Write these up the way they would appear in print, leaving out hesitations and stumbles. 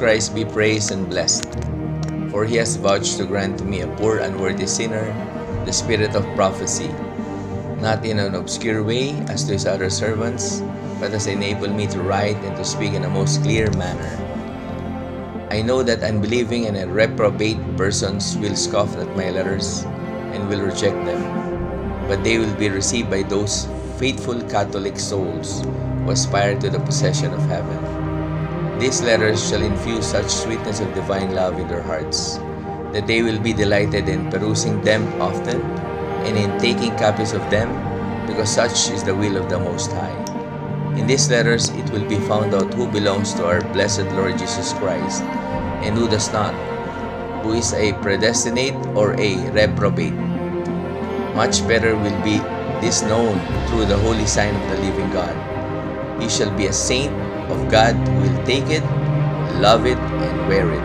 Christ be praised and blessed. For he has vouched to grant to me, a poor unworthy sinner, the spirit of prophecy, not in an obscure way as to his other servants, but has enabled me to write and to speak in a most clear manner. I know that unbelieving and reprobate persons will scoff at my letters and will reject them, but they will be received by those faithful Catholic souls who aspire to the possession of heaven. These letters shall infuse such sweetness of divine love in their hearts, that they will be delighted in perusing them often and in taking copies of them, because such is the will of the Most High. In these letters it will be found out who belongs to our blessed Lord Jesus Christ, and who does not, who is a predestinate or a reprobate. Much better will be this known through the holy sign of the living God. He shall be a saint of God who will take it, love it, and wear it.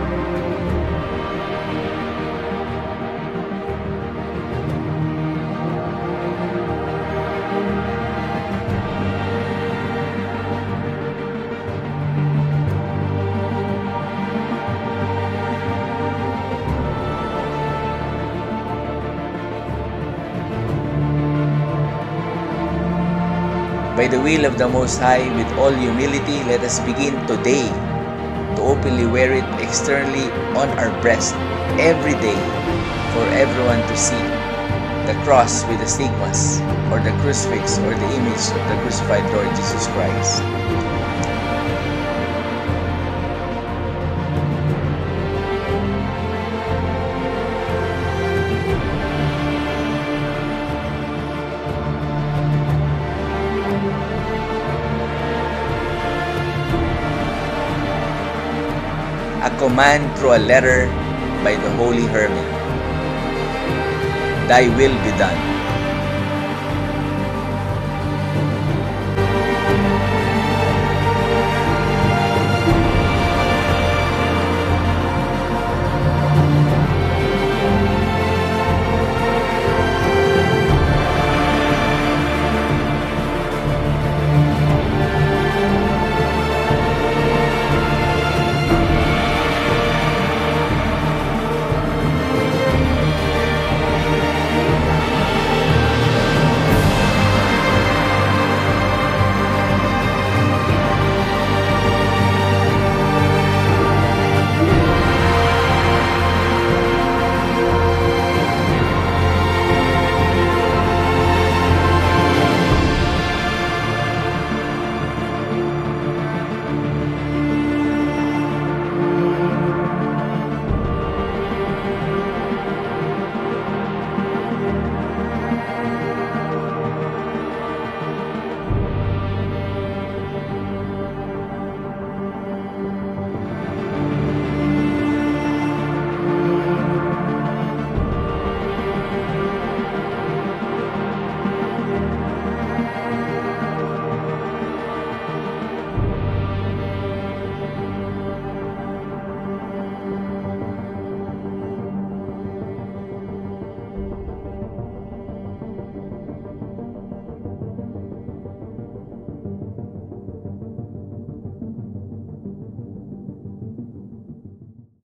By the will of the Most High, with all humility, let us begin today to openly wear it externally on our breast every day for everyone to see. The cross with the stigmas, or the crucifix, or the image of the crucified Lord Jesus Christ. A command through a letter by the Holy Hermit. Thy will be done.